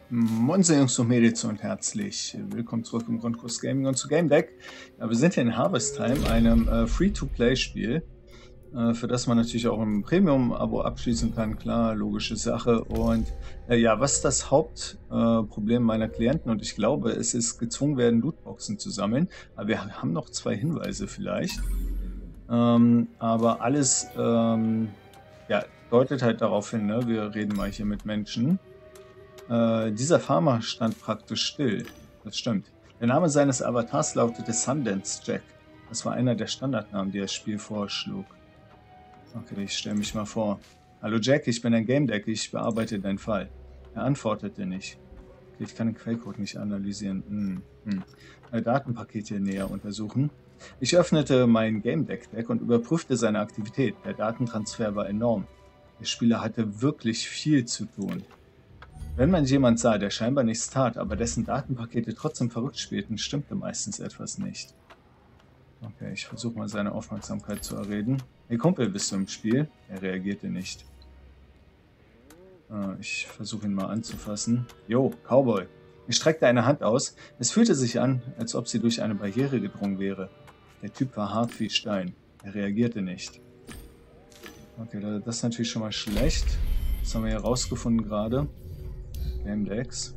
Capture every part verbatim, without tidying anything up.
Moin Jungs und Mädels und herzlich willkommen zurück im Grundkurs Gaming und zu Game Deck. Ja, wir sind hier in Harvest Time, einem äh, Free-to-Play-Spiel, äh, für das man natürlich auch ein Premium-Abo abschließen kann. Klar, logische Sache. Und äh, ja, was ist das Hauptproblem äh, meiner Klienten? Und ich glaube, es ist gezwungen werden, Lootboxen zu sammeln. Aber wir haben noch zwei Hinweise vielleicht. Ähm, aber alles ähm, ja, deutet halt darauf hin, ne? Wir reden mal hier mit Menschen. Äh, dieser Farmer stand praktisch still. Das stimmt. Der Name seines Avatars lautete Sundance Jack. Das war einer der Standardnamen, die das Spiel vorschlug. Okay, ich stelle mich mal vor. Hallo Jack, ich bin ein Game Deck, ich bearbeite deinen Fall. Er antwortete nicht. Okay, ich kann den Quellcode nicht analysieren. Hm, hm. Ein Datenpaket hier näher untersuchen. Ich öffnete mein Game Deck Deck und überprüfte seine Aktivität. Der Datentransfer war enorm. Der Spieler hatte wirklich viel zu tun. Wenn man jemand sah, der scheinbar nichts tat, aber dessen Datenpakete trotzdem verrückt spielten, stimmte meistens etwas nicht. Okay, ich versuche mal seine Aufmerksamkeit zu erreden. Hey Kumpel, bist du im Spiel? Er reagierte nicht. Äh, ich versuche ihn mal anzufassen. Jo, Cowboy. Ich streckte eine Hand aus. Es fühlte sich an, als ob sie durch eine Barriere gedrungen wäre. Der Typ war hart wie Stein. Er reagierte nicht. Okay, das ist natürlich schon mal schlecht. Das haben wir hier rausgefunden gerade. Game Decks.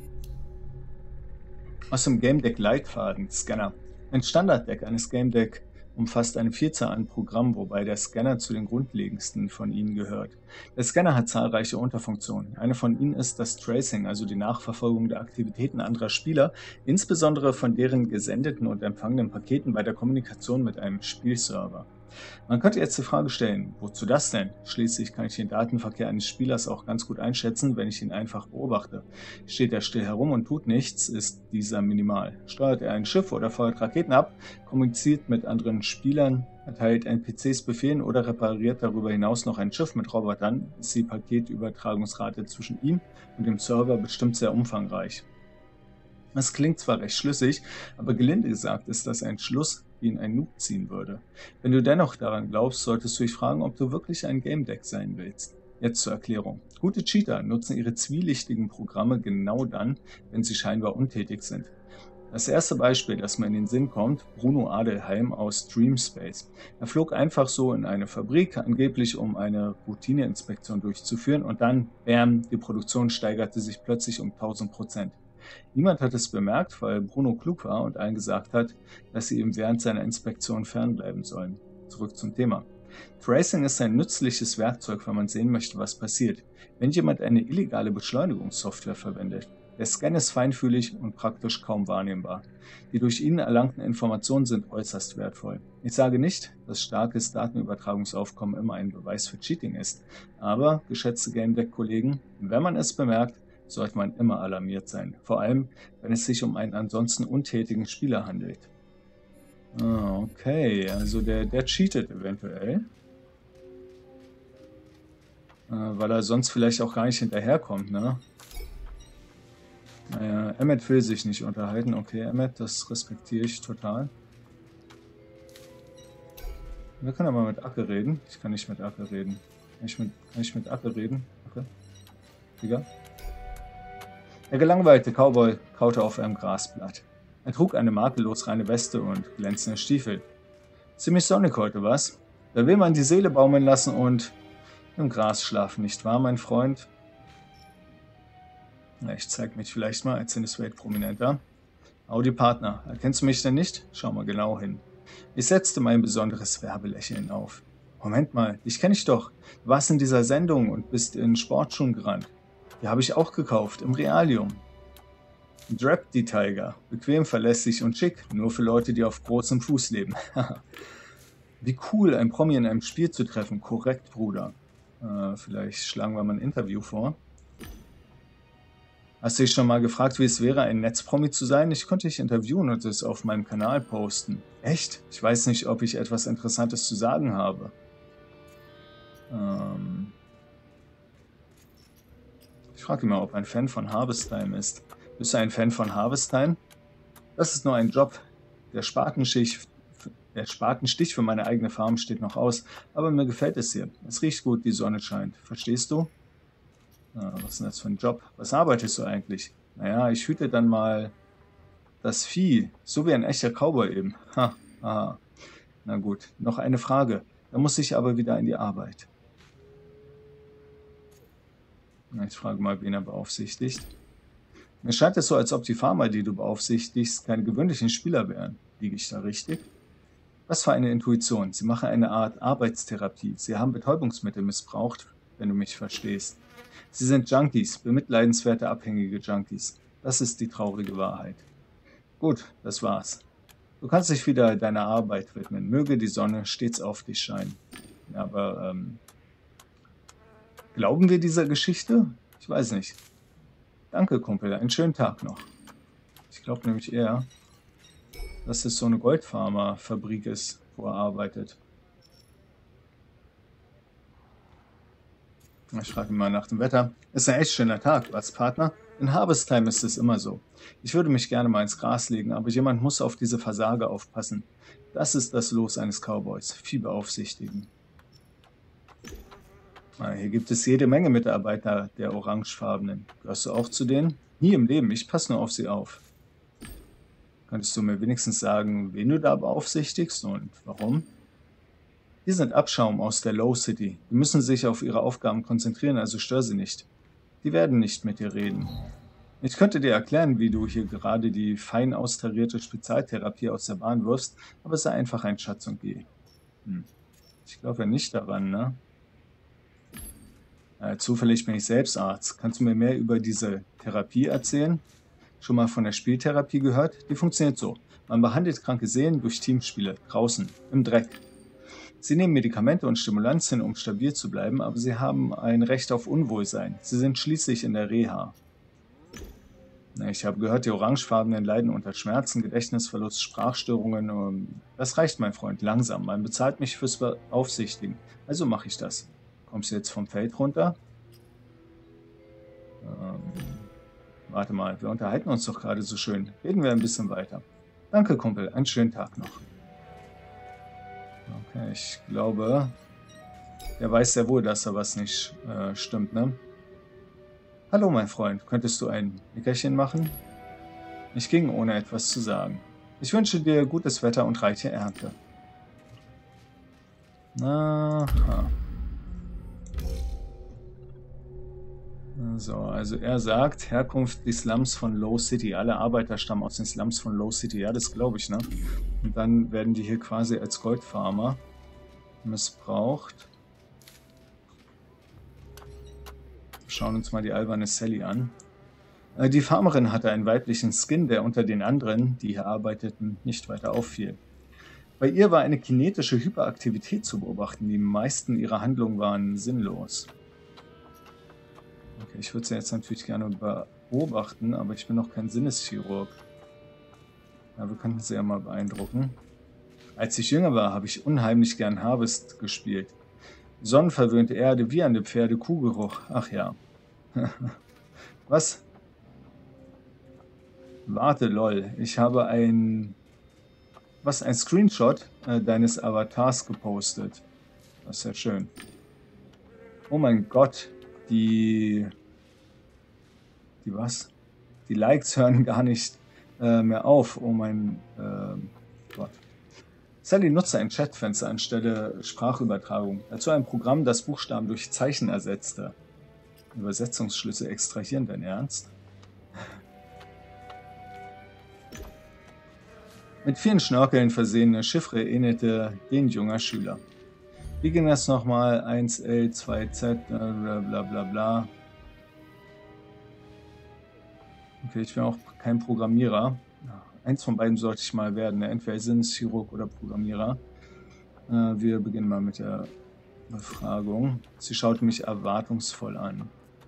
Aus dem Game Deck Leitfaden, Scanner. Ein Standarddeck eines Game Deck umfasst eine Vielzahl an Programmen, wobei der Scanner zu den grundlegendsten von ihnen gehört. Der Scanner hat zahlreiche Unterfunktionen. Eine von ihnen ist das Tracing, also die Nachverfolgung der Aktivitäten anderer Spieler, insbesondere von deren gesendeten und empfangenen Paketen bei der Kommunikation mit einem Spielserver. Man könnte jetzt die Frage stellen, wozu das denn? Schließlich kann ich den Datenverkehr eines Spielers auch ganz gut einschätzen, wenn ich ihn einfach beobachte. Steht er still herum und tut nichts, ist dieser minimal. Steuert er ein Schiff oder feuert Raketen ab, kommuniziert mit anderen Spielern, erteilt N P Cs Befehlen oder repariert darüber hinaus noch ein Schiff mit Robotern, ist die Paketübertragungsrate zwischen ihm und dem Server bestimmt sehr umfangreich. Das klingt zwar recht schlüssig, aber gelinde gesagt ist das ein Schluss, ihn ein Noob ziehen würde. Wenn du dennoch daran glaubst, solltest du dich fragen, ob du wirklich ein Game Deck sein willst. Jetzt zur Erklärung. Gute Cheater nutzen ihre zwielichtigen Programme genau dann, wenn sie scheinbar untätig sind. Das erste Beispiel, das mir in den Sinn kommt, Bruno Adelheim aus Dreamspace. Er flog einfach so in eine Fabrik, angeblich um eine Routineinspektion durchzuführen und dann, bam, die Produktion steigerte sich plötzlich um tausend Prozent. Niemand hat es bemerkt, weil Bruno klug war und allen gesagt hat, dass sie ihm während seiner Inspektion fernbleiben sollen. Zurück zum Thema. Tracing ist ein nützliches Werkzeug, wenn man sehen möchte, was passiert, wenn jemand eine illegale Beschleunigungssoftware verwendet. Der Scan ist feinfühlig und praktisch kaum wahrnehmbar. Die durch ihn erlangten Informationen sind äußerst wertvoll. Ich sage nicht, dass starkes Datenübertragungsaufkommen immer ein Beweis für Cheating ist, aber, geschätzte Game Deck-Kollegen, wenn man es bemerkt, sollte man immer alarmiert sein, vor allem, wenn es sich um einen ansonsten untätigen Spieler handelt. Ah, okay, also der, der cheatet eventuell, äh, weil er sonst vielleicht auch gar nicht hinterherkommt, ne? Naja, Emmet will sich nicht unterhalten, okay, Emmet, das respektiere ich total. Wir können aber mit Acke reden, ich kann nicht mit Acke reden. Kann ich mit, kann ich mit Acke reden? Okay. Digga. Der gelangweilte Cowboy kaute auf einem Grasblatt. Er trug eine makellos reine Weste und glänzende Stiefel. Ziemlich sonnig heute, was? Da will man die Seele baumeln lassen und im Gras schlafen, nicht wahr, mein Freund? Ja, ich zeig mich vielleicht mal als Cinespade-Prominenter. Audi Partner, erkennst du mich denn nicht? Schau mal genau hin. Ich setzte mein besonderes Werbelächeln auf. Moment mal, dich kenne ich doch. Du warst in dieser Sendung und bist in Sportschuhen gerannt. Die habe ich auch gekauft, im Realium. Drap die Tiger. Bequem, verlässlich und schick. Nur für Leute, die auf großem Fuß leben. Wie cool, ein Promi in einem Spiel zu treffen. Korrekt, Bruder. Äh, vielleicht schlagen wir mal ein Interview vor. Hast du dich schon mal gefragt, wie es wäre, ein Netzpromi zu sein? Ich konnte dich interviewen und es auf meinem Kanal posten. Echt? Ich weiß nicht, ob ich etwas Interessantes zu sagen habe. Ähm... Ich frage ihn mal, ob er ein Fan von Harvest Time ist. Bist du ein Fan von Harvest Time? Das ist nur ein Job. Der Spatenstich, der Spatenstich für meine eigene Farm steht noch aus, aber mir gefällt es hier. Es riecht gut, die Sonne scheint. Verstehst du? Ah, was ist denn das für ein Job? Was arbeitest du eigentlich? Naja, ich hüte dann mal das Vieh, so wie ein echter Cowboy eben. Ha, aha. Na gut, noch eine Frage. Da muss ich aber wieder in die Arbeit. Na, ich frage mal, wen er beaufsichtigt. Mir scheint es so, als ob die Farmer, die du beaufsichtigst, keine gewöhnlichen Spieler wären. Liege ich da richtig? Was für eine Intuition. Sie machen eine Art Arbeitstherapie. Sie haben Betäubungsmittel missbraucht, wenn du mich verstehst. Sie sind Junkies, bemitleidenswerte abhängige Junkies. Das ist die traurige Wahrheit. Gut, das war's. Du kannst dich wieder deiner Arbeit widmen. Möge die Sonne stets auf dich scheinen. Ja, aber ähm, glauben wir dieser Geschichte? Ich weiß nicht. Danke, Kumpel. Einen schönen Tag noch. Ich glaube nämlich eher, dass es so eine Goldfarmerfabrik ist, wo er arbeitet. Ich frage ihn mal nach dem Wetter. Ist ein echt schöner Tag, was, Partner? In Harvest Time ist es immer so. Ich würde mich gerne mal ins Gras legen, aber jemand muss auf diese Versager aufpassen. Das ist das Los eines Cowboys. Vieh beaufsichtigen. Ah, hier gibt es jede Menge Mitarbeiter der Orangefarbenen. Gehörst du auch zu denen? Nie im Leben, ich passe nur auf sie auf. Könntest du mir wenigstens sagen, wen du da beaufsichtigst und warum? Die sind Abschaum aus der Low City. Die müssen sich auf ihre Aufgaben konzentrieren, also stör sie nicht. Die werden nicht mit dir reden. Ich könnte dir erklären, wie du hier gerade die fein austarierte Spezialtherapie aus der Bahn wirfst, aber sei einfach ein Schatz und geh. Hm. Ich glaube ja nicht daran, ne? Äh, zufällig bin ich selbst Arzt. Kannst du mir mehr über diese Therapie erzählen? Schon mal von der Spieltherapie gehört? Die funktioniert so. Man behandelt kranke Seelen durch Teamspiele, draußen, im Dreck. Sie nehmen Medikamente und Stimulantien, um stabil zu bleiben, aber sie haben ein Recht auf Unwohlsein. Sie sind schließlich in der Reha. Ich habe gehört, die Orangefarbenen leiden unter Schmerzen, Gedächtnisverlust, Sprachstörungen. Das reicht, mein Freund, langsam. Man bezahlt mich fürs Beaufsichtigen. Also mache ich das. Kommst du jetzt vom Feld runter? Ähm, warte mal, wir unterhalten uns doch gerade so schön. Reden wir ein bisschen weiter. Danke, Kumpel. Einen schönen Tag noch. Okay, ich glaube, der weiß sehr wohl, dass da was nicht äh, stimmt, ne? Hallo, mein Freund. Könntest du ein Nickerchen machen? Ich ging, ohne etwas zu sagen. Ich wünsche dir gutes Wetter und reiche Ernte. Aha. So, also er sagt, Herkunft die Slums von Low City. Alle Arbeiter stammen aus den Slums von Low City. Ja, das glaube ich, ne? Und dann werden die hier quasi als Goldfarmer missbraucht. Schauen uns mal die alberne Sally an. Äh, die Farmerin hatte einen weiblichen Skin, der unter den anderen, die hier arbeiteten, nicht weiter auffiel. Bei ihr war eine kinetische Hyperaktivität zu beobachten. Die meisten ihrer Handlungen waren sinnlos. Okay, ich würde sie jetzt natürlich gerne beobachten, aber ich bin noch kein Sinneschirurg. Ja, wir könnten sie ja mal beeindrucken. Als ich jünger war, habe ich unheimlich gern Harvest gespielt. Sonnenverwöhnte Erde, wiehernde Pferde, Kuhgeruch. Ach ja. Was? Warte, lol. Ich habe ein... Was? Ein Screenshot äh, deines Avatars gepostet. Das ist ja schön. Oh mein Gott. Die... Die was? Die Likes hören gar nicht äh, mehr auf. Oh mein äh, Gott. Sally nutzte ein Chatfenster anstelle Sprachübertragung. Dazu ein Programm, das Buchstaben durch Zeichen ersetzte. Übersetzungsschlüsse extrahieren, dein Ernst? Mit vielen Schnörkeln versehene Chiffre ähnelte den junger Schüler. Wie ging das nochmal? eins L, zwei Z, bla bla bla bla. Okay, ich bin auch kein Programmierer. Eins von beiden sollte ich mal werden, entweder Sinneschirurg oder Programmierer. Äh, wir beginnen mal mit der Befragung. Sie schaute mich erwartungsvoll an.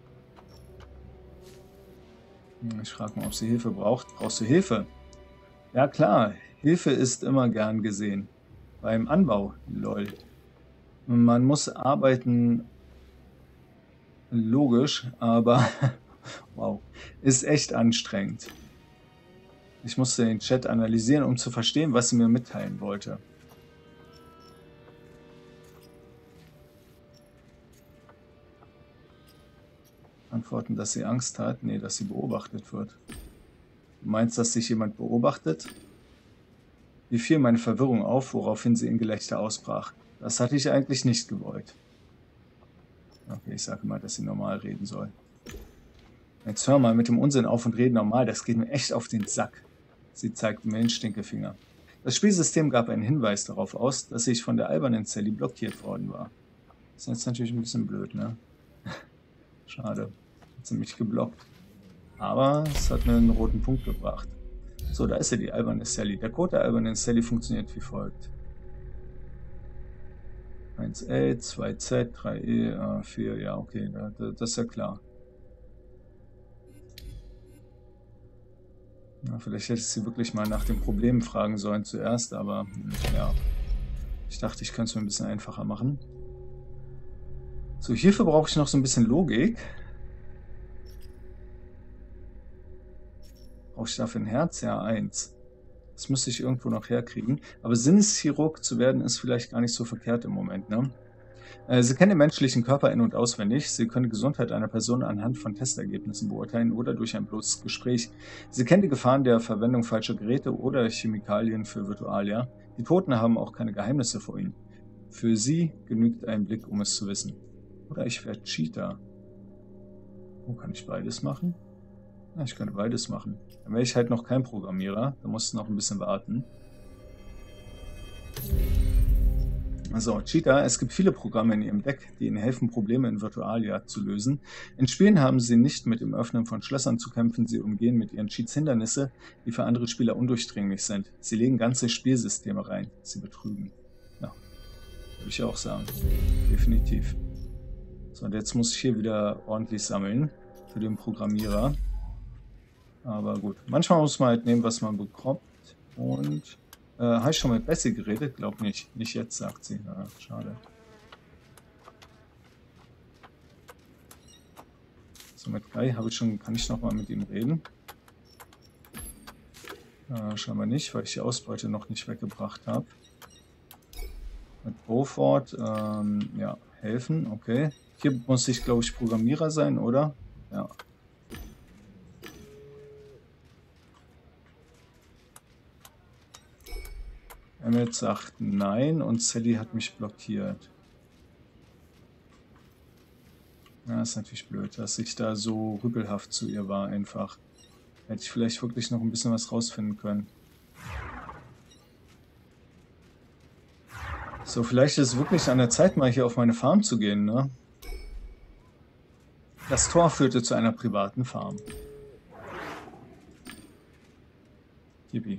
Ich frage mal, ob sie Hilfe braucht. Brauchst du Hilfe? Ja klar, Hilfe ist immer gern gesehen. Beim Anbau, lol. Man muss arbeiten, logisch, aber wow, ist echt anstrengend. Ich musste den Chat analysieren, um zu verstehen, was sie mir mitteilen wollte. Antworten, dass sie Angst hat. Nee, dass sie beobachtet wird. Du meinst, dass sich jemand beobachtet? Wie fiel meine Verwirrung auf, woraufhin sie in Gelächter ausbrach. Das hatte ich eigentlich nicht gewollt. Okay, ich sage mal, dass sie normal reden soll. Jetzt hör mal mit dem Unsinn auf und rede normal, das geht mir echt auf den Sack. Sie zeigte mir den Stinkefinger. Das Spielsystem gab einen Hinweis darauf aus, dass ich von der albernen Sally blockiert worden war. Das ist jetzt natürlich ein bisschen blöd, ne? Schade. Hat sie mich geblockt. Aber es hat mir einen roten Punkt gebracht. So, da ist sie, die alberne Sally. Der Code der albernen Sally funktioniert wie folgt. eins L, zwei Z, drei E, vier, ja, okay, das ist ja klar. Ja, vielleicht hätte ich sie wirklich mal nach den Problemen fragen sollen zuerst, aber ja, ich dachte, ich könnte es mir ein bisschen einfacher machen. So, hierfür brauche ich noch so ein bisschen Logik. Brauche ich dafür ein Herz? Ja, eins. Das müsste ich irgendwo noch herkriegen. Aber Sinneschirurg zu werden, ist vielleicht gar nicht so verkehrt im Moment, ne? Sie kennen den menschlichen Körper in- und auswendig. Sie können die Gesundheit einer Person anhand von Testergebnissen beurteilen oder durch ein bloßes Gespräch. Sie kennen die Gefahren der Verwendung falscher Geräte oder Chemikalien für Virtualia. Die Toten haben auch keine Geheimnisse vor ihnen. Für sie genügt ein Blick, um es zu wissen. Oder ich werde Cheater. Oh, kann ich beides machen? Ja, ich könnte beides machen. Dann wäre ich halt noch kein Programmierer. Da musst du noch ein bisschen warten. Also, Cheater, es gibt viele Programme in Ihrem Deck, die Ihnen helfen, Probleme in Virtualia zu lösen. In Spielen haben Sie nicht mit dem Öffnen von Schlössern zu kämpfen, Sie umgehen mit Ihren Cheats Hindernisse, die für andere Spieler undurchdringlich sind. Sie legen ganze Spielsysteme rein. Sie betrügen. Ja, würde ich auch sagen. Definitiv. So, und jetzt muss ich hier wieder ordentlich sammeln für den Programmierer. Aber gut, manchmal muss man halt nehmen, was man bekommt. Und... Äh, habe ich schon mit Bessie geredet? Glaub nicht. Nicht jetzt, sagt sie. Ja, schade. So, mit Kai habe ich schon, kann ich noch mal mit ihm reden? Äh, scheinbar nicht, weil ich die Ausbeute noch nicht weggebracht habe. Mit Beaufort, ähm, ja, helfen, okay. Hier muss ich, glaube ich, Programmierer sein, oder? Ja. Emmett sagt nein und Sally hat mich blockiert. Ja, ist natürlich blöd, dass ich da so rüpelhaft zu ihr war einfach. Hätte ich vielleicht wirklich noch ein bisschen was rausfinden können. So, vielleicht ist es wirklich an der Zeit, mal hier auf meine Farm zu gehen, ne? Das Tor führte zu einer privaten Farm. Yippie.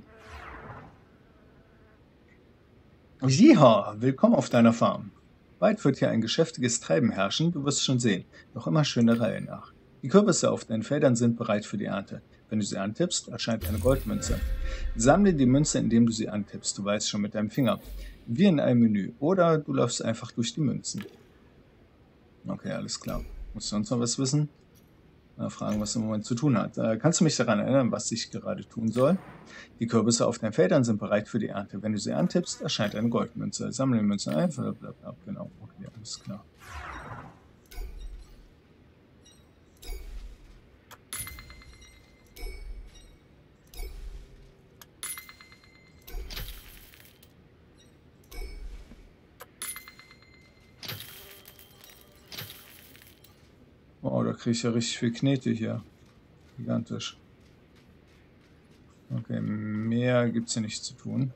Jeha, willkommen auf deiner Farm. Bald wird hier ein geschäftiges Treiben herrschen, du wirst schon sehen, doch immer schön der Reihe nach. Die Kürbisse auf deinen Feldern sind bereit für die Ernte. Wenn du sie antippst, erscheint eine Goldmünze. Sammle die Münze, indem du sie antippst, du weißt schon mit deinem Finger. Wie in einem Menü, oder du läufst einfach durch die Münzen. Okay, alles klar. Musst du sonst noch was wissen? Mal fragen, was im Moment zu tun hat. Äh, kannst du mich daran erinnern, was ich gerade tun soll? Die Kürbisse auf deinen Feldern sind bereit für die Ernte. Wenn du sie antippst, erscheint eine Goldmünze. Sammle die Münze ein. Blablabla. Genau, okay, alles klar. Oh, da kriege ich ja richtig viel Knete hier. Gigantisch. Okay, mehr gibt es hier nicht zu tun.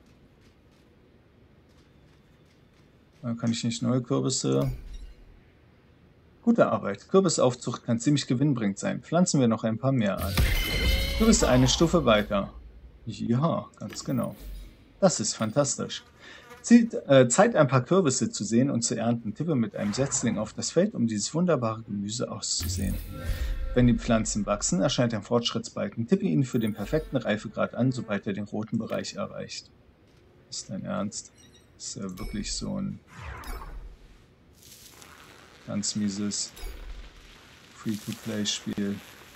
Da kann ich nicht neue Kürbisse. Gute Arbeit. Kürbisaufzucht kann ziemlich gewinnbringend sein. Pflanzen wir noch ein paar mehr an. Du bist eine Stufe weiter. Ja, ganz genau. Das ist fantastisch. Zieht, äh, Zeit, ein paar Kürbisse zu sehen und zu ernten. Tippe mit einem Setzling auf das Feld, um dieses wunderbare Gemüse auszusehen. Wenn die Pflanzen wachsen, erscheint ein Fortschrittsbalken. Tippe ihn für den perfekten Reifegrad an, sobald er den roten Bereich erreicht. Ist dein Ernst? Ist ja wirklich so ein ganz mieses Free-to-Play-Spiel.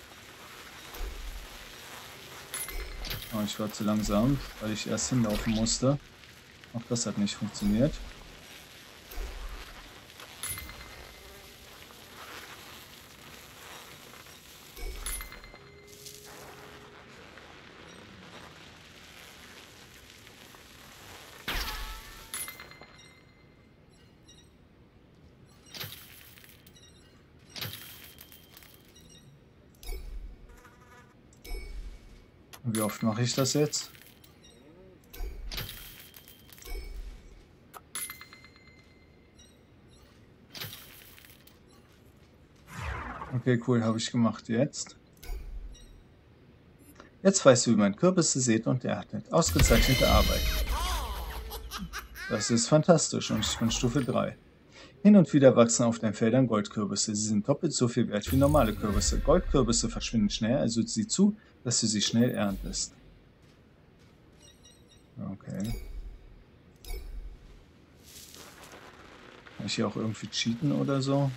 Oh, ich war zu langsam, weil ich erst hinlaufen musste. Auch das hat nicht funktioniert. Und wie oft mache ich das jetzt? Okay, cool, habe ich gemacht. Jetzt? Jetzt weißt du, wie man Kürbisse sät und erntet. Ausgezeichnete Arbeit. Das ist fantastisch und ich bin Stufe drei. Hin und wieder wachsen auf deinen Feldern Goldkürbisse. Sie sind doppelt so viel wert wie normale Kürbisse. Goldkürbisse verschwinden schnell, also sieh zu, dass du sie schnell erntest. Okay. Kann ich hier auch irgendwie cheaten oder so?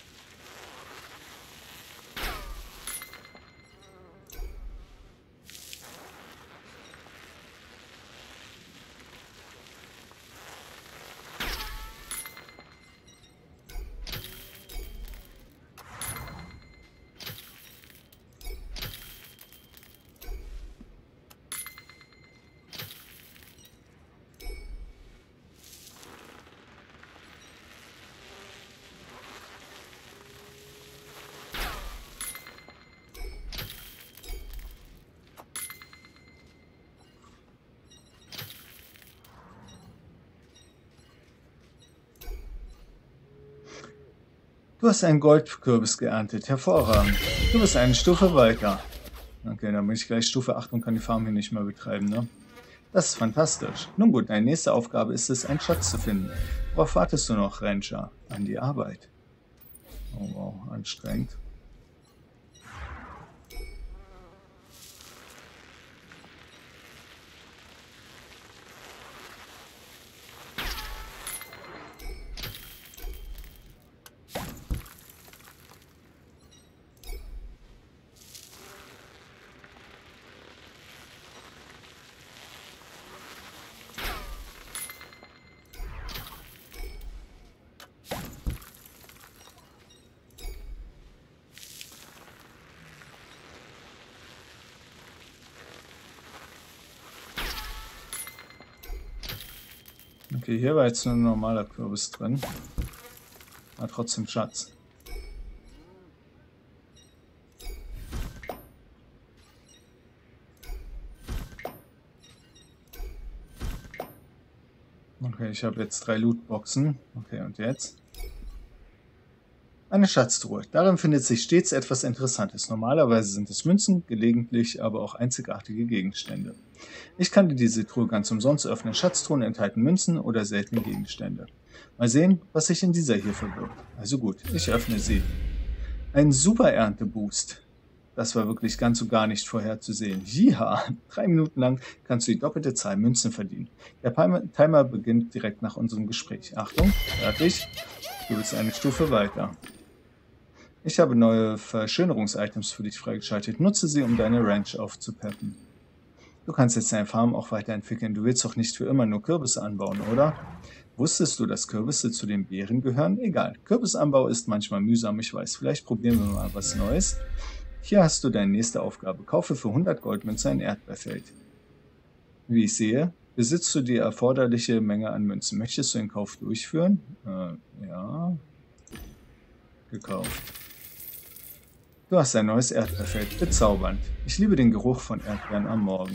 Du hast einen Goldkürbis geerntet. Hervorragend. Du bist eine Stufe weiter. Okay, dann bin ich gleich Stufe acht und kann die Farm hier nicht mehr betreiben, ne? Das ist fantastisch. Nun gut, deine nächste Aufgabe ist es, einen Schatz zu finden. Worauf wartest du noch, Ranger? An die Arbeit. Oh wow, anstrengend. Okay, hier war jetzt nur ein normaler Kürbis drin. Aber trotzdem Schatz. Okay, ich habe jetzt drei Lootboxen. Okay, und jetzt? Eine Schatztruhe. Darin findet sich stets etwas Interessantes. Normalerweise sind es Münzen, gelegentlich aber auch einzigartige Gegenstände. Ich kann dir diese Truhe ganz umsonst öffnen. Schatztruhen enthalten Münzen oder seltene Gegenstände. Mal sehen, was sich in dieser hier verbirgt. Also gut, ich öffne sie. Ein super Ernte-Boost. Das war wirklich ganz und gar nicht vorherzusehen. Ja, drei Minuten lang kannst du die doppelte Zahl Münzen verdienen. Der Timer beginnt direkt nach unserem Gespräch. Achtung, fertig. Du bist eine Stufe weiter. Ich habe neue Verschönerungs-Items für dich freigeschaltet. Nutze sie, um deine Ranch aufzupeppen. Du kannst jetzt deine Farm auch weiterentwickeln. Du willst doch nicht für immer nur Kürbisse anbauen, oder? Wusstest du, dass Kürbisse zu den Beeren gehören? Egal. Kürbisanbau ist manchmal mühsam, ich weiß. Vielleicht probieren wir mal was Neues. Hier hast du deine nächste Aufgabe. Kaufe für hundert Goldmünzen ein Erdbeerfeld. Wie ich sehe, besitzt du die erforderliche Menge an Münzen. Möchtest du den Kauf durchführen? Äh, ja. Gekauft. Du hast ein neues Erdbeerfeld. Bezaubernd. Ich liebe den Geruch von Erdbeeren am Morgen.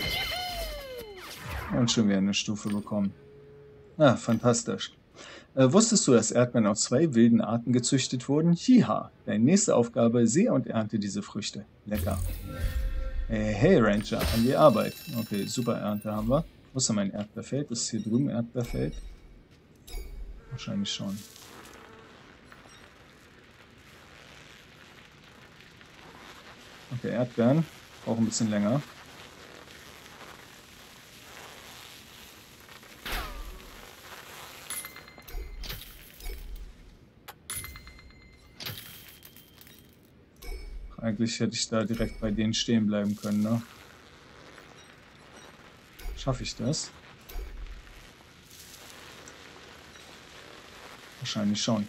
Und schon wieder eine Stufe bekommen. Ah, fantastisch. Äh, wusstest du, dass Erdbeeren aus zwei wilden Arten gezüchtet wurden? Jiha. Deine nächste Aufgabe, sehe und ernte diese Früchte. Lecker. Hey, hey Ranger, an die Arbeit. Okay, super Ernte haben wir. Wo ist denn mein Erdbeerfeld? Ist hier drüben Erdbeerfeld? Wahrscheinlich schon. Okay, Erdbeeren. Braucht ein bisschen länger. Eigentlich hätte ich da direkt bei denen stehen bleiben können, ne? Schaffe ich das? Wahrscheinlich schon.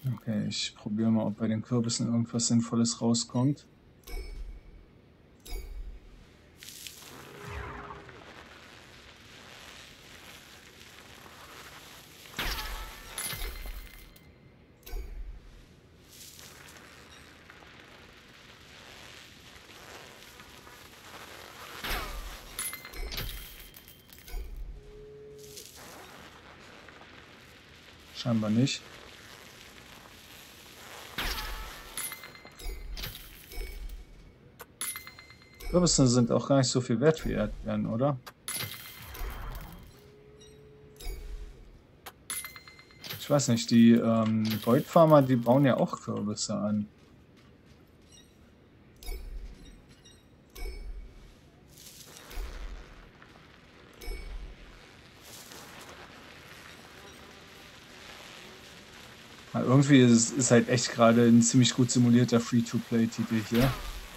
Okay, ich probiere mal, ob bei den Kürbissen irgendwas Sinnvolles rauskommt. Scheinbar nicht. Kürbisse sind auch gar nicht so viel wert wie Erdbeeren, oder? Ich weiß nicht, die ähm, Goldfarmer, die bauen ja auch Kürbisse an. Aber irgendwie ist es halt echt gerade ein ziemlich gut simulierter Free-to-Play-Titel hier.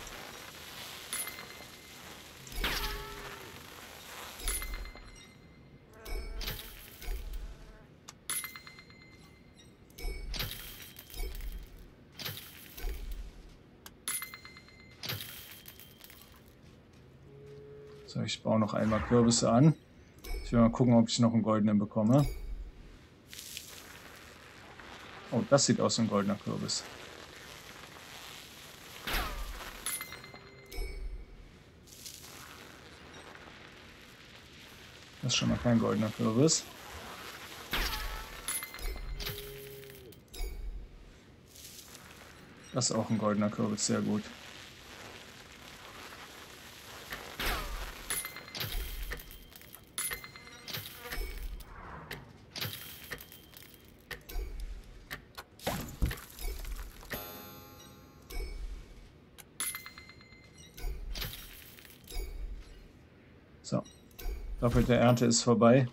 So, ich baue noch einmal Kürbisse an. Ich will mal gucken, ob ich noch einen goldenen bekomme. Oh, das sieht aus wie ein goldener Kürbis. Das ist schon mal kein goldener Kürbis. Das ist auch ein goldener Kürbis, sehr gut. So, doppelte Ernte ist vorbei.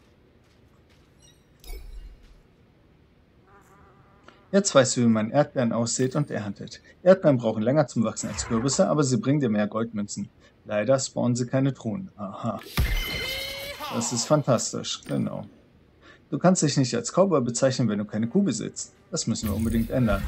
Jetzt weißt du, wie man Erdbeeren aussät und erntet. Erdbeeren brauchen länger zum Wachsen als Kürbisse, aber sie bringen dir mehr Goldmünzen. Leider spawnen sie keine Truhen. Aha. Das ist fantastisch, genau. Du kannst dich nicht als Cowboy bezeichnen, wenn du keine Kuh besitzt. Das müssen wir unbedingt ändern.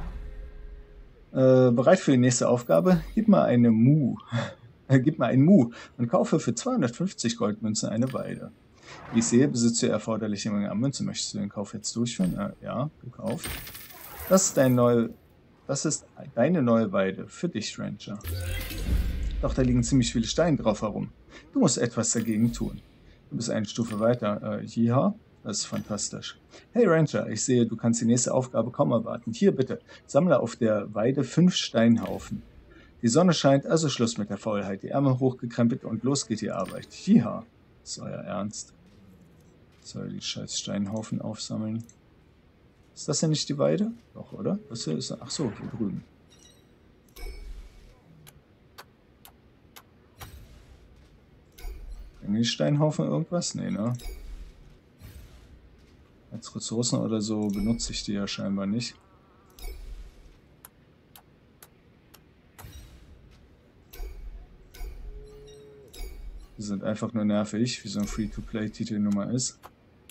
Äh, bereit für die nächste Aufgabe? Gib mal eine Mu. Äh, gib mal ein Mu und kaufe für zweihundertfünfzig Goldmünzen eine Weide. Wie ich sehe, besitzt du die erforderliche Menge an Münzen. Möchtest du den Kauf jetzt durchführen? Äh, ja, gekauft. Das ist, dein neu, das ist deine neue Weide für dich, Ranger. Doch da liegen ziemlich viele Steine drauf herum. Du musst etwas dagegen tun. Du bist eine Stufe weiter. Äh, ja, das ist fantastisch. Hey Ranger, ich sehe, du kannst die nächste Aufgabe kaum erwarten. Hier bitte, sammle auf der Weide fünf Steinhaufen. Die Sonne scheint, also Schluss mit der Faulheit. Die Ärmel hochgekrempelt und los geht die Arbeit. Ja, das ist euer Ernst. Soll die scheiß Steinhaufen aufsammeln. Ist das denn nicht die Weide? Doch, oder? Was ist, ach so, hier drüben. Bringen die Steinhaufen irgendwas? Nee, ne? Als Ressourcen oder so benutze ich die ja scheinbar nicht. Die sind einfach nur nervig, wie so ein Free-to-Play-Titel nun mal ist.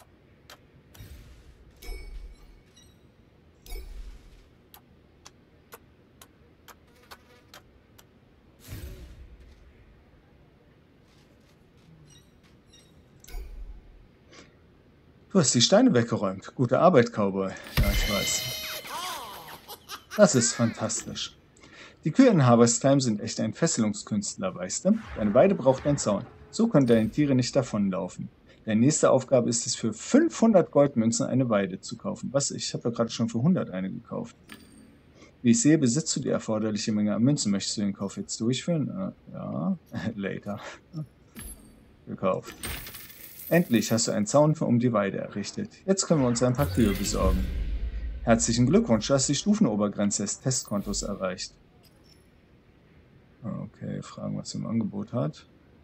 Du hast die Steine weggeräumt. Gute Arbeit, Cowboy. Ja, ich weiß. Das ist fantastisch. Die Kühe in Harvest-Time sind echt ein Fesselungskünstler, weißt du? Deine Weide braucht einen Zaun. So können deine Tiere nicht davonlaufen. Deine nächste Aufgabe ist es, für fünfhundert Goldmünzen eine Weide zu kaufen. Was? Ich habe doch gerade schon für hundert eine gekauft. Wie ich sehe, besitzt du die erforderliche Menge an Münzen. Möchtest du den Kauf jetzt durchführen? Äh, ja, later. Gekauft. Endlich hast du einen Zaun um die Weide errichtet. Jetzt können wir uns ein paar Kühe besorgen. Herzlichen Glückwunsch, du hast die Stufenobergrenze des Testkontos erreicht. Okay, fragen, was sie im Angebot hat.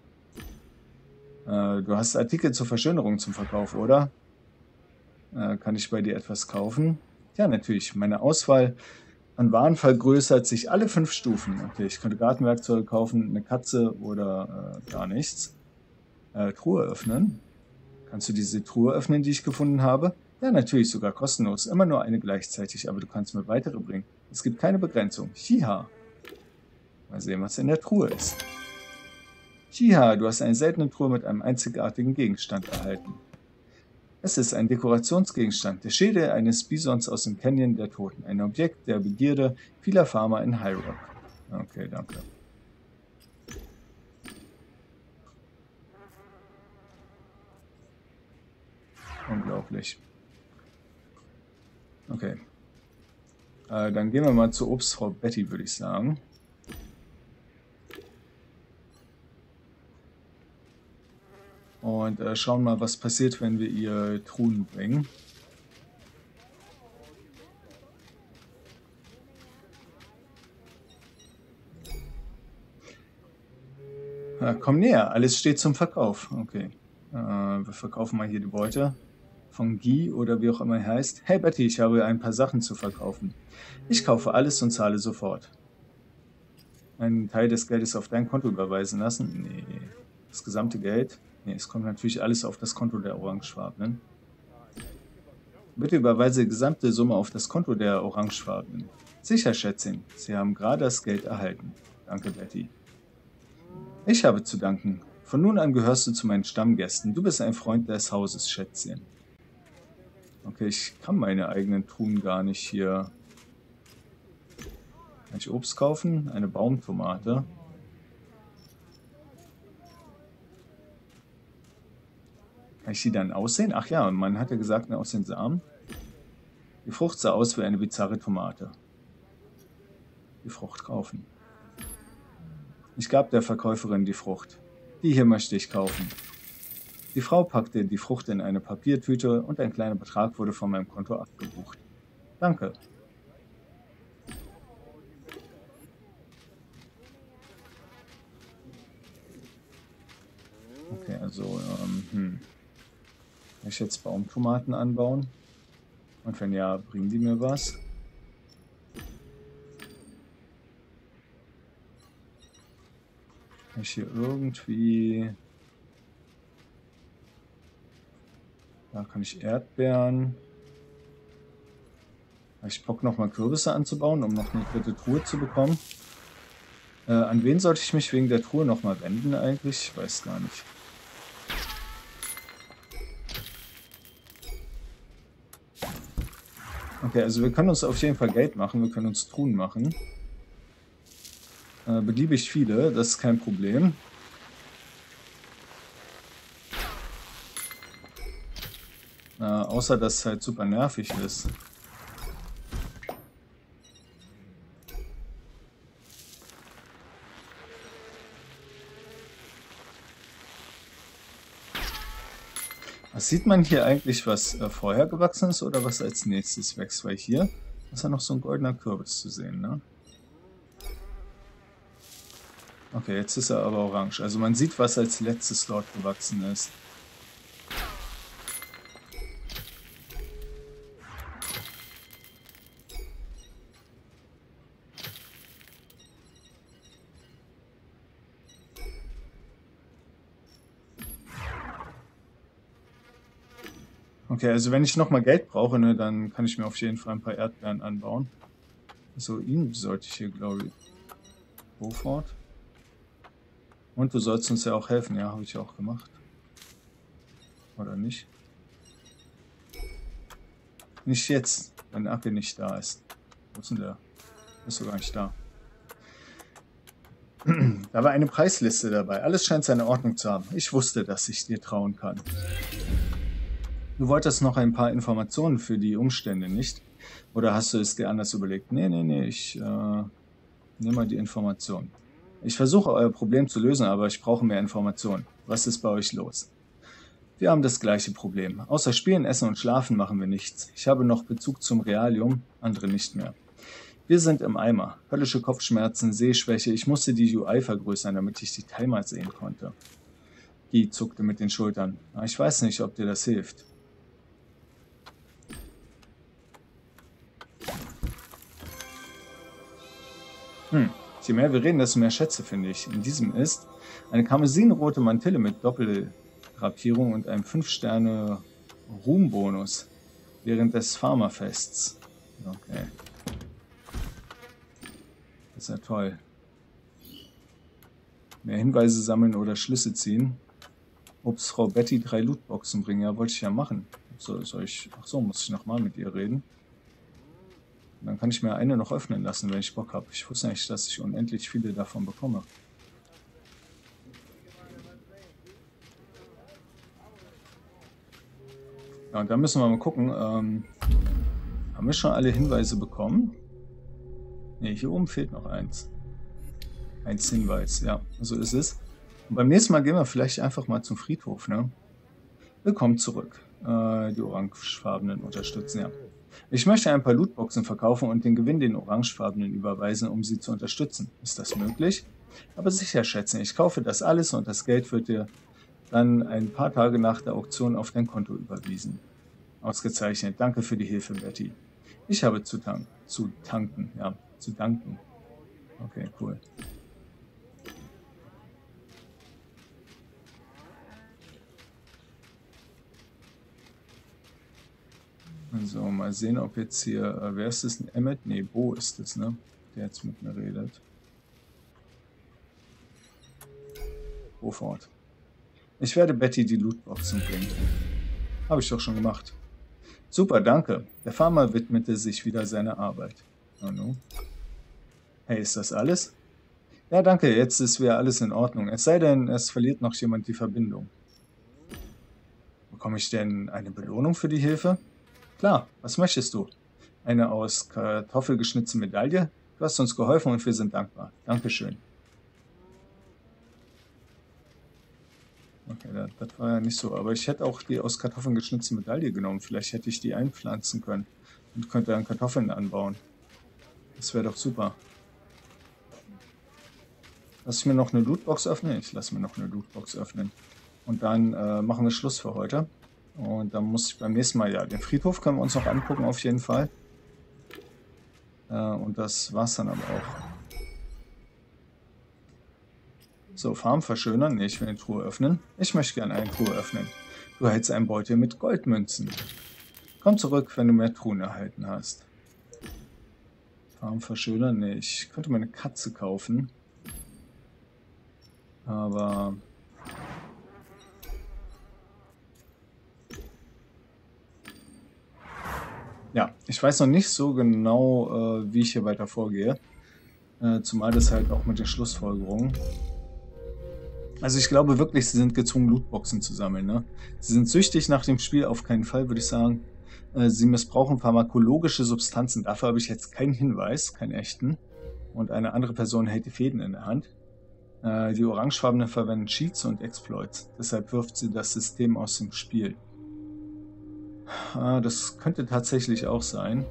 Äh, du hast Artikel zur Verschönerung zum Verkauf, oder? Äh, kann ich bei dir etwas kaufen? Ja, natürlich. Meine Auswahl an Waren vergrößert sich alle fünf Stufen. Okay, ich könnte Gartenwerkzeuge kaufen, eine Katze oder äh, gar nichts. Äh, Truhe öffnen. Kannst du diese Truhe öffnen, die ich gefunden habe? Ja, natürlich, sogar kostenlos. Immer nur eine gleichzeitig, aber du kannst mir weitere bringen. Es gibt keine Begrenzung. Hiha. Mal sehen, was in der Truhe ist. Hiha, du hast eine seltene Truhe mit einem einzigartigen Gegenstand erhalten. Es ist ein Dekorationsgegenstand, der Schädel eines Bisons aus dem Canyon der Toten. Ein Objekt der Begierde vieler Farmer in High Rock. Okay, danke. Unglaublich. Okay. Äh, dann gehen wir mal zur Obstfrau Betty, würde ich sagen. Und äh, schauen mal, was passiert, wenn wir ihr Truhen bringen. Ja, komm näher, alles steht zum Verkauf. Okay. Äh, wir verkaufen mal hier die Beute von Guy oder wie auch immer er heißt. Hey Betty, ich habe ein paar Sachen zu verkaufen. Ich kaufe alles und zahle sofort. Einen Teil des Geldes auf dein Konto überweisen lassen? Nee. Das gesamte Geld? Nee, es kommt natürlich alles auf das Konto der Orangefarbenen. Bitte überweise die gesamte Summe auf das Konto der Orangefarbenen. Sicher, Schätzchen. Sie haben gerade das Geld erhalten. Danke, Betty. Ich habe zu danken. Von nun an gehörst du zu meinen Stammgästen. Du bist ein Freund des Hauses, Schätzchen. Okay, ich kann meine eigenen Truhen gar nicht hier. Kann ich Obst kaufen? Eine Baumtomate. Kann ich die dann aussehen? Ach ja, man hatte gesagt, aus den Samen. Die Frucht sah aus wie eine bizarre Tomate. Die Frucht kaufen. Ich gab der Verkäuferin die Frucht. Die hier möchte ich kaufen. Die Frau packte die Frucht in eine Papiertüte und ein kleiner Betrag wurde von meinem Konto abgebucht. Danke. Okay, also, ähm, hm. Kann ich jetzt Baumtomaten anbauen? Und wenn ja, bringen die mir was? Kann ich hier irgendwie... Da kann ich Erdbeeren... Habe ich Bock, nochmal Kürbisse anzubauen, um noch eine dritte Truhe zu bekommen? Äh, an wen sollte ich mich wegen der Truhe nochmal wenden eigentlich? Ich weiß gar nicht. Okay, also wir können uns auf jeden Fall Geld machen, wir können uns Truhen machen. Äh, beliebig viele, das ist kein Problem. Äh, außer, dass es halt super nervig ist. Was sieht man hier eigentlich, was äh, vorher gewachsen ist oder was als nächstes wächst? Weil hier ist ja noch so ein goldener Kürbis zu sehen, ne? Okay, jetzt ist er aber orange. Also man sieht, was als letztes dort gewachsen ist. Okay, also wenn ich nochmal Geld brauche, ne, dann kann ich mir auf jeden Fall ein paar Erdbeeren anbauen. So, ihn sollte ich hier, glaube ich. Sofort. Und du sollst uns ja auch helfen. Ja, habe ich auch gemacht. Oder nicht? Nicht jetzt, wenn Acke nicht da ist. Wo ist denn der? Ist sogar nicht da. Da war eine Preisliste dabei. Alles scheint seine Ordnung zu haben. Ich wusste, dass ich dir trauen kann. Du wolltest noch ein paar Informationen für die Umstände, nicht? Oder hast du es dir anders überlegt? Nee, nee, nee, ich äh, nehme mal die Informationen. Ich versuche, euer Problem zu lösen, aber ich brauche mehr Informationen. Was ist bei euch los? Wir haben das gleiche Problem. Außer Spielen, Essen und Schlafen machen wir nichts. Ich habe noch Bezug zum Realium, andere nicht mehr. Wir sind im Eimer. Höllische Kopfschmerzen, Sehschwäche. Ich musste die U I vergrößern, damit ich die Timer sehen konnte. Guy zuckte mit den Schultern. Ich weiß nicht, ob dir das hilft. Hm. Je mehr wir reden, desto mehr Schätze finde ich. In diesem ist eine karmesinrote Mantille mit Doppeldrapierung und einem fünf Sterne Ruhmbonus. Während des Farmerfests. Okay. Das ist ja toll. Mehr Hinweise sammeln oder Schlüsse ziehen. Ups, Frau Betty drei Lootboxen bringen. Ja, wollte ich ja machen. So, soll ich... Ach so, muss ich nochmal mit ihr reden. Und dann kann ich mir eine noch öffnen lassen, wenn ich Bock habe. Ich wusste nicht, dass ich unendlich viele davon bekomme. Ja, und da müssen wir mal gucken. Ähm, haben wir schon alle Hinweise bekommen? Ne, hier oben fehlt noch eins. Eins Hinweis, ja, so ist es. Und beim nächsten Mal gehen wir vielleicht einfach mal zum Friedhof, ne? Willkommen zurück. Äh, die Orangefarbenen unterstützen, ja. Ich möchte ein paar Lootboxen verkaufen und den Gewinn den Orangefarbenen überweisen, um sie zu unterstützen. Ist das möglich? Aber sicher, Schätzchen, ich kaufe das alles und das Geld wird dir dann ein paar Tage nach der Auktion auf dein Konto überwiesen. Ausgezeichnet. Danke für die Hilfe, Betty. Ich habe zu, tank zu tanken, ja, zu danken. Okay, cool. So, mal sehen, ob jetzt hier, äh, wer ist das? Ein Emmet? Ne, Bo ist es, ne? Der jetzt mit mir redet. Beaufort. Ich werde Betty die Lootboxen bringen. Habe ich doch schon gemacht. Super, danke. Der Farmer widmete sich wieder seiner Arbeit. Oh no. Hey, ist das alles? Ja, danke, jetzt ist wieder alles in Ordnung. Es sei denn, es verliert noch jemand die Verbindung. Bekomme ich denn eine Belohnung für die Hilfe? Klar, was möchtest du? Eine aus Kartoffel geschnitzte Medaille? Du hast uns geholfen und wir sind dankbar. Dankeschön. Okay, das, das war ja nicht so. Aber ich hätte auch die aus Kartoffeln geschnitzte Medaille genommen. Vielleicht hätte ich die einpflanzen können und könnte dann Kartoffeln anbauen. Das wäre doch super. Lass ich mir noch eine Lootbox öffnen? Ich lasse mir noch eine Lootbox öffnen. Und dann äh, machen wir Schluss für heute. Und dann muss ich beim nächsten Mal, ja, den Friedhof können wir uns noch angucken, auf jeden Fall. Äh, und das war's dann aber auch. So, Farm verschönern. Ne, ich will eine Truhe öffnen. Ich möchte gerne eine Truhe öffnen. Du erhältst einen Beutel mit Goldmünzen. Komm zurück, wenn du mehr Truhen erhalten hast. Farm verschönern. Ne, ich könnte mir eine Katze kaufen. Aber... Ja, ich weiß noch nicht so genau, äh, wie ich hier weiter vorgehe. Äh, zumal das halt auch mit den Schlussfolgerungen. Also ich glaube wirklich, sie sind gezwungen, Lootboxen zu sammeln. Ne? Sie sind süchtig nach dem Spiel, auf keinen Fall, würde ich sagen. Äh, sie missbrauchen pharmakologische Substanzen. Dafür habe ich jetzt keinen Hinweis, keinen echten. Und eine andere Person hält die Fäden in der Hand. Äh, die Orangefarbenen verwenden Cheats und Exploits. Deshalb wirft sie das System aus dem Spiel. Ah, das könnte tatsächlich auch sein.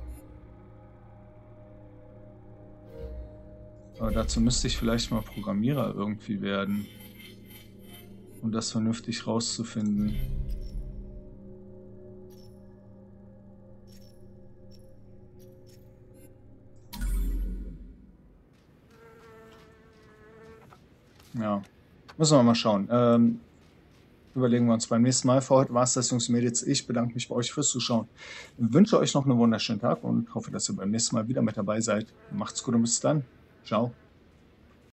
Aber dazu müsste ich vielleicht mal Programmierer irgendwie werden. Um das vernünftig rauszufinden. Ja, müssen wir mal schauen. Ähm, überlegen wir uns beim nächsten Mal. Für heute war es das, Jungs und Mädels. Ich bedanke mich bei euch fürs Zuschauen. Ich wünsche euch noch einen wunderschönen Tag und hoffe, dass ihr beim nächsten Mal wieder mit dabei seid. Macht's gut und bis dann. Ciao.